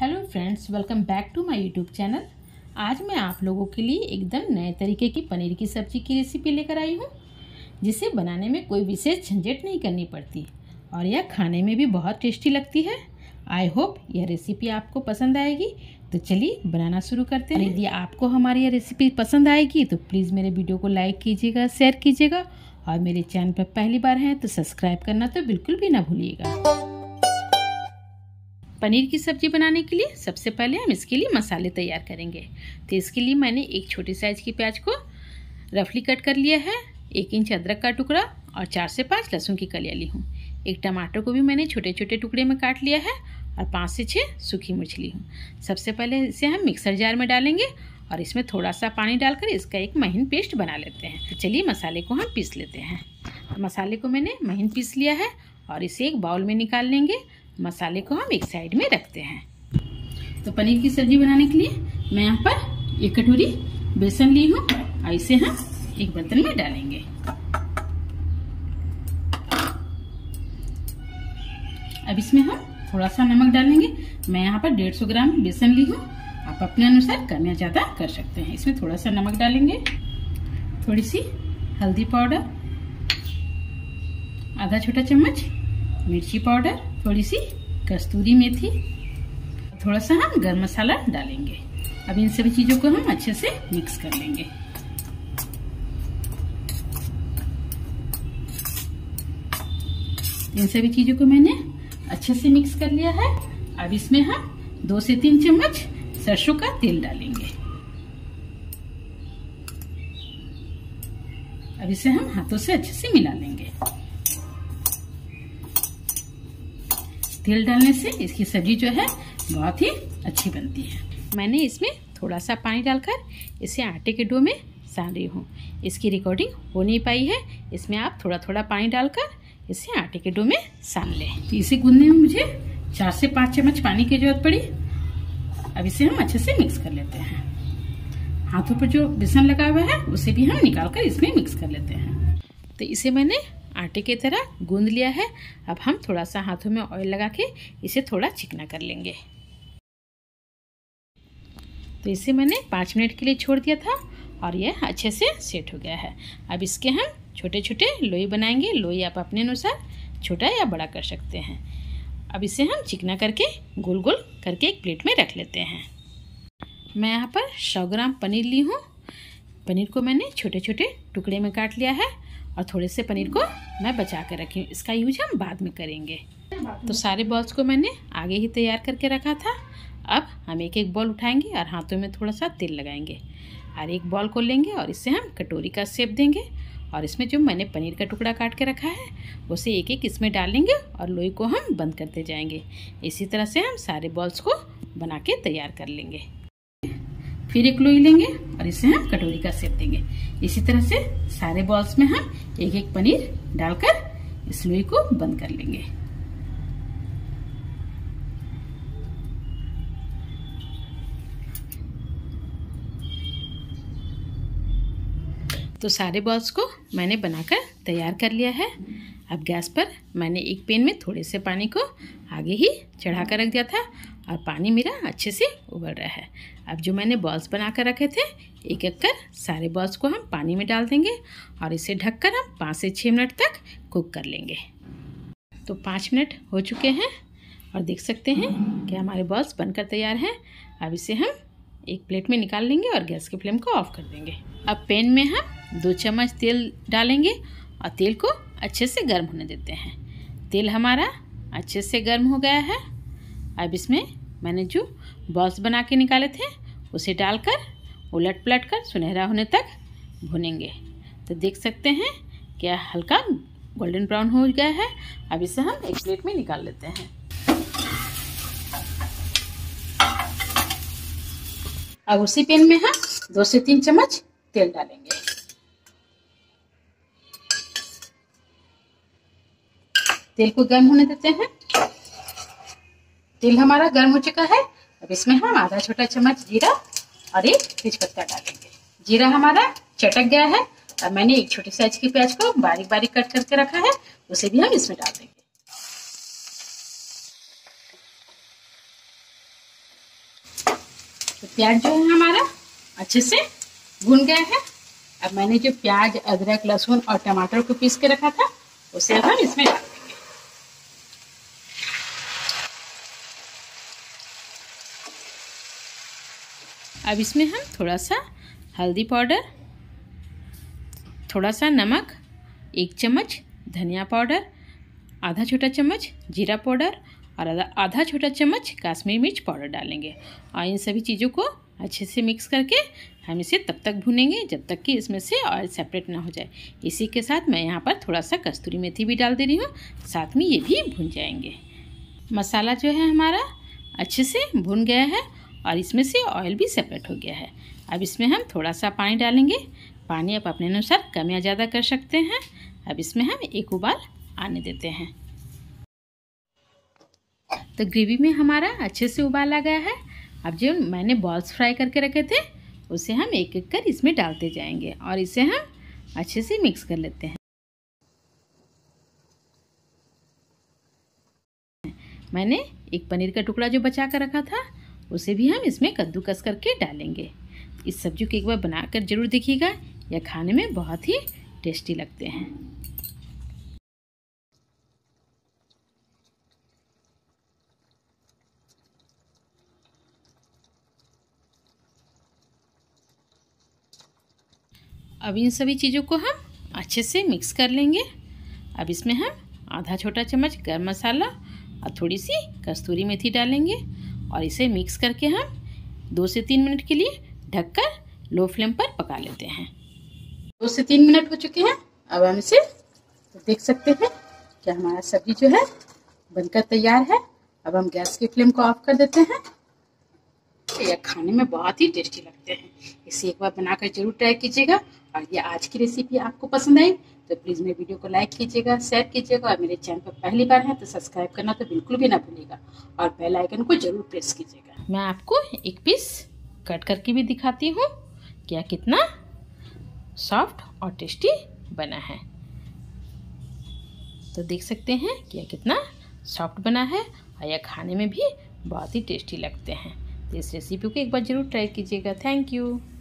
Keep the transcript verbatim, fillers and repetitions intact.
Hello friends, welcome back to my YouTube channel. आज मैं आप लोगों के लिए एकदम नए तरीके की पनीर की सब्ज़ी की रेसिपी लेकर आई हूँ, जिसे बनाने में कोई विशेष झंझट नहीं करनी पड़ती और यह खाने में भी बहुत टेस्टी लगती है। आई होप यह रेसिपी आपको पसंद आएगी। तो चलिए बनाना शुरू करते हैं। यदि आपको हमारी यह रेसिपी पसंद आएगी तो प्लीज़ मेरे वीडियो को लाइक कीजिएगा, शेयर कीजिएगा और मेरे चैनल पर पहली बार हैं तो सब्सक्राइब करना तो बिल्कुल भी ना भूलिएगा। पनीर की सब्ज़ी बनाने के लिए सबसे पहले हम इसके लिए मसाले तैयार करेंगे। तो इसके लिए मैंने एक छोटी साइज़ की प्याज को रफली कट कर लिया है, एक इंच अदरक का टुकड़ा और चार से पाँच लहसुन की कलियाँ ली हूँ। एक टमाटर को भी मैंने छोटे छोटे टुकड़े में काट लिया है और पाँच से छः सूखी मिर्च ली हूँ। सबसे पहले इसे हम मिक्सर जार में डालेंगे और इसमें थोड़ा सा पानी डालकर इसका एक महीन पेस्ट बना लेते हैं। तो चलिए मसाले को हम पीस लेते हैं। मसाले को मैंने महीन पीस लिया है और इसे एक बाउल में निकाल लेंगे। मसाले को हम एक साइड में रखते हैं। तो पनीर की सब्जी बनाने के लिए मैं यहाँ पर एक कटोरी बेसन ली हूँ और इसे हम एक बर्तन में डालेंगे। अब इसमें हम थोड़ा सा नमक डालेंगे। मैं यहाँ पर डेढ़ सौ ग्राम बेसन ली हूँ, आप अपने अनुसार कम या ज्यादा कर सकते हैं। इसमें थोड़ा सा नमक डालेंगे, थोड़ी सी हल्दी पाउडर, आधा छोटा चम्मच मिर्ची पाउडर, थोड़ी सी कस्तूरी मेथी, थोड़ा सा हम गरम मसाला डालेंगे। अब इन सभी चीजों को हम अच्छे से मिक्स कर लेंगे। इन सभी चीजों को मैंने अच्छे से मिक्स कर लिया है। अब इसमें हम दो से तीन चम्मच सरसों का तेल डालेंगे। अब इसे हम हाथों से अच्छे से मिला लेंगे। तेल डालने से इसकी सब्जी जो है बहुत ही अच्छी बनती है। मैंने इसमें थोड़ा सा पानी डालकर इसे आटे के डो में सान रही हूँ। इसकी रिकॉर्डिंग हो नहीं पाई है, इसमें आप थोड़ा थोड़ा पानी डालकर इसे आटे के डो में सान लें। तो इसे गूंदने में मुझे चार से पाँच चम्मच पानी की जरूरत पड़ी। अब इसे हम अच्छे से मिक्स कर लेते हैं। हाथों पर जो बेसन लगा हुआ है उसे भी हम निकाल कर इसमें मिक्स कर लेते हैं। तो इसे मैंने आटे की तरह गूंद लिया है। अब हम थोड़ा सा हाथों में ऑयल लगा के इसे थोड़ा चिकना कर लेंगे। तो इसे मैंने पाँच मिनट के लिए छोड़ दिया था और यह अच्छे से सेट हो गया है। अब इसके हम छोटे छोटे लोई बनाएंगे। लोई आप अपने अनुसार छोटा या बड़ा कर सकते हैं। अब इसे हम चिकना करके गोल गोल करके एक प्लेट में रख लेते हैं। मैं यहाँ पर सौ ग्राम पनीर ली हूँ। पनीर को मैंने छोटे छोटे टुकड़े में काट लिया है और थोड़े से पनीर को मैं बचा कर रखी हूँ। इसका यूज हम बाद में करेंगे। तो सारे बॉल्स को मैंने आगे ही तैयार करके रखा था। अब हम एक एक बॉल उठाएंगे और हाथों में थोड़ा सा तेल लगाएंगे और एक बॉल को लेंगे और इसे हम कटोरी का शेप देंगे और इसमें जो मैंने पनीर का टुकड़ा काट के रखा है उसे एक एक इसमें डालेंगे और लोई को हम बंद करते जाएंगे। इसी तरह से हम सारे बॉल्स को बना के तैयार कर लेंगे। फिर एक लोई लेंगे और इसे हम कटोरी का शेप देंगे। इसी तरह से सारे बॉल्स में हम एक एक पनीर डालकर इस लोई को बंद कर लेंगे। तो सारे बॉल्स को मैंने बनाकर तैयार कर लिया है। अब गैस पर मैंने एक पैन में थोड़े से पानी को आगे ही चढ़ा कर रख दिया था और पानी मेरा अच्छे से उबल रहा है। अब जो मैंने बॉल्स बना कर रखे थे एक एक कर सारे बॉल्स को हम पानी में डाल देंगे और इसे ढककर हम पाँच से छः मिनट तक कुक कर लेंगे। तो पाँच मिनट हो चुके हैं और देख सकते हैं कि हमारे बॉल्स बनकर तैयार हैं। अब इसे हम एक प्लेट में निकाल लेंगे और गैस की फ्लेम को ऑफ कर देंगे। अब पैन में हम दो चम्मच तेल डालेंगे और तेल को अच्छे से गर्म होने देते हैं। तेल हमारा अच्छे से गर्म हो गया है। अब इसमें मैंने जो बॉल्स बना के निकाले थे उसे डालकर उलट पलट कर सुनहरा होने तक भुनेंगे। तो देख सकते हैं कि हल्का गोल्डन ब्राउन हो गया है। अब इसे हम एक प्लेट में निकाल लेते हैं। अब उसी पैन में हम दो से तीन चम्मच तेल डालेंगे। तेल को गर्म होने देते हैं। तेल हमारा गर्म हो चुका है। अब इसमें हम आधा छोटा चम्मच जीरा और एक तेजपत्ता डालेंगे। जीरा हमारा चटक गया है। अब मैंने एक छोटी साइज की प्याज को बारीक बारीक कट करके रखा है, उसे भी हम इसमें डाल देंगे। तो प्याज जो है हमारा अच्छे से भुन गया है। अब मैंने जो प्याज, अदरक, लहसुन और टमाटर को पीस के रखा था उसे अब हम इसमें डाल देंगे। अब इसमें हम थोड़ा सा हल्दी पाउडर, थोड़ा सा नमक, एक चम्मच धनिया पाउडर, आधा छोटा चम्मच जीरा पाउडर और आधा आधा छोटा चम्मच काश्मीरी मिर्च पाउडर डालेंगे। और इन सभी चीज़ों को अच्छे से मिक्स करके हम इसे तब तक भूनेंगे जब तक कि इसमें से ऑयल सेपरेट ना हो जाए। इसी के साथ मैं यहाँ पर थोड़ा सा कस्तूरी मेथी भी डाल दे रही हूँ, साथ में ये भी भुन जाएंगे। मसाला जो है हमारा अच्छे से भुन गया है और इसमें से ऑयल भी सेपरेट हो गया है। अब इसमें हम थोड़ा सा पानी डालेंगे। पानी आप अपने अनुसार कम या ज़्यादा कर सकते हैं। अब इसमें हम एक उबाल आने देते हैं। तो ग्रेवी में हमारा अच्छे से उबाल आ गया है। अब जो मैंने बॉल्स फ्राई करके रखे थे उसे हम एक एक कर इसमें डालते जाएंगे और इसे हम अच्छे से मिक्स कर लेते हैं। मैंने एक पनीर का टुकड़ा जो बचा कर रखा था उसे भी हम इसमें कद्दूकस करके डालेंगे। इस सब्जी को एक बार बनाकर ज़रूर देखिएगा, यह खाने में बहुत ही टेस्टी लगते हैं। अब इन सभी चीज़ों को हम अच्छे से मिक्स कर लेंगे। अब इसमें हम आधा छोटा चम्मच गरम मसाला और थोड़ी सी कस्तूरी मेथी डालेंगे और इसे मिक्स करके हम दो से तीन मिनट के लिए ढककर लो फ्लेम पर पका लेते हैं। दो से तीन मिनट हो चुके हैं। अब हम इसे तो देख सकते हैं कि हमारा सब्जी जो है बनकर तैयार है। अब हम गैस की फ्लेम को ऑफ कर देते हैं। यह खाने में बहुत ही टेस्टी लगते हैं। इसे एक बार बनाकर जरूर ट्राई कीजिएगा। और ये आज की रेसिपी आपको पसंद आई तो प्लीज़ मेरे वीडियो को लाइक कीजिएगा, शेयर कीजिएगा और मेरे चैनल पर पहली बार है तो सब्सक्राइब करना तो बिल्कुल भी ना भूलिएगा और बेल आइकन को जरूर प्रेस कीजिएगा। मैं आपको एक पीस कट करके भी दिखाती हूँ क्या कितना सॉफ्ट और टेस्टी बना है। तो देख सकते हैं कि यह कितना सॉफ्ट बना है और यह खाने में भी बहुत ही टेस्टी लगते हैं। तो इस रेसिपी को एक बार ज़रूर ट्राई कीजिएगा। Thank you.